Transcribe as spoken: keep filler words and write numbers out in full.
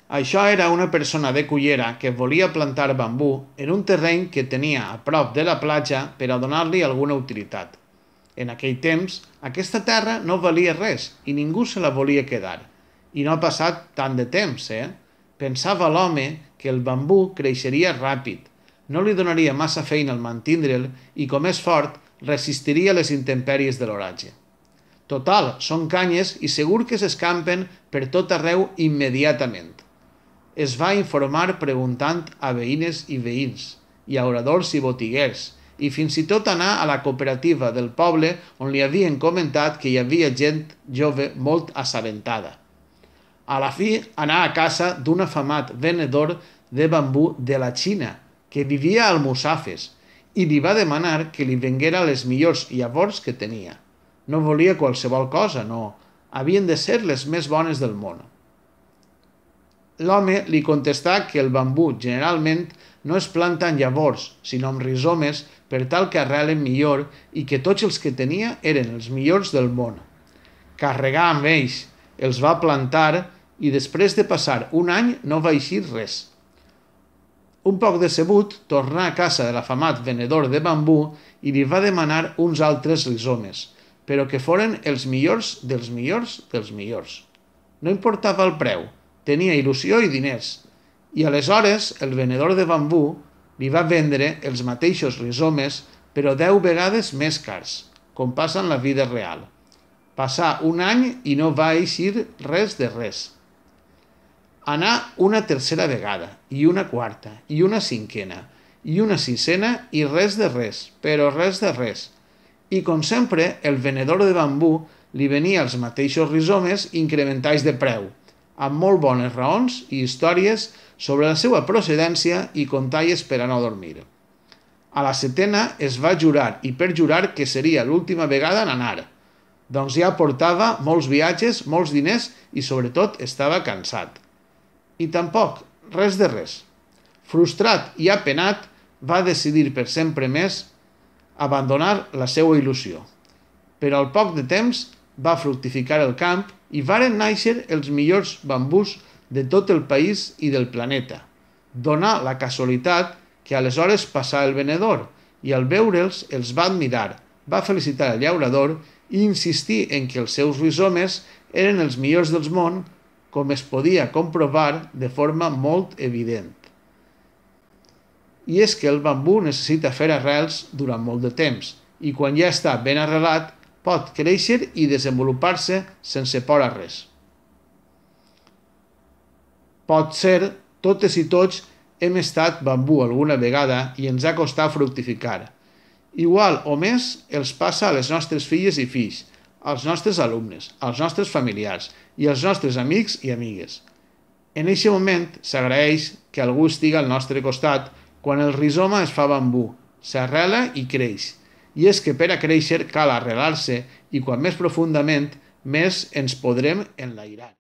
Això era una persona de Cullera que volia plantar bambú en un terreny que tenia a prop de la platja per a donar-li alguna utilitat. En aquell temps, aquesta terra no valia res i ningú se la volia quedar. I no ha passat tant de temps, eh? Pensava l'home que el bambú creixeria ràpid, no li donaria massa feina al mantindre'l i, com és fort, resistiria les intempèries de l'oratge. Total, són canyes i segur que s'escampen per tot arreu immediatament. Es va informar preguntant a veïnes i veïns, llauradors i botiguers, i fins i tot anar a la cooperativa del poble on li havien comentat que hi havia gent jove molt assabentada. A la fi anà a casa d'un afamat venedor de bambú de la Xina, que vivia a Almussafes, i li va demanar que li venguera les millors llavors que tenia. No volia qualsevol cosa, no. Havien de ser les més bones del món. L'home li contestà que el bambú generalment no es planta en llavors, sinó amb rizomes per tal que arrelen millor i que tots els que tenia eren els millors del món. Carregà amb ells, els va plantar i després de passar un any no va eixir res. Un poc decebut, tornà a casa de l'afamat venedor de bambú i li va demanar uns altres rizomes, però que foren els millors dels millors dels millors. No importava el preu, tenia il·lusió i diners, i aleshores el venedor de bambú li va vendre els mateixos rizomes però deu vegades més cars, com passa en la vida real. Passà un any i no va eixir res de res. Anà una tercera vegada, i una quarta, i una cinquena, i una sisena, i res de res, però res de res. I com sempre, el venedor de bambú li venia els mateixos rizomes incrementats de preu, amb molt bones raons i històries sobre la seva procedència i contalles per a no dormir. A la setena es va jurar i perjurar que seria l'última vegada en anar, doncs ja portava molts viatges, molts diners i sobretot estava cansat. I tampoc, res de res. Frustrat i apenat, va decidir per sempre més abandonar la seva il·lusió. Però al poc de temps va fructificar el camp i varen néixer els millors bambús de tot el país i del planeta. Donà la casualitat que aleshores passà el venedor i al veure'ls els va admirar, va felicitar el llaurador i insistir en que els seus rizomes eren els millors del món, com es podia comprovar de forma molt evident. I és que el bambú necessita fer arrels durant molt de temps i quan ja està ben arrelat pot créixer i desenvolupar-se sense por a res. Potser totes i tots hem estat bambú alguna vegada i ens ha costat fructificar. Igual o més els passa a les nostres filles i fills, als nostres alumnes, als nostres familiars i als nostres amics i amigues. En aquest moment s'agraeix que algú estigui al nostre costat quan el rizoma es fa bambú, s'arrela i creix. I és que per a créixer cal arrelar-se i quan més profundament més ens podrem enlairar.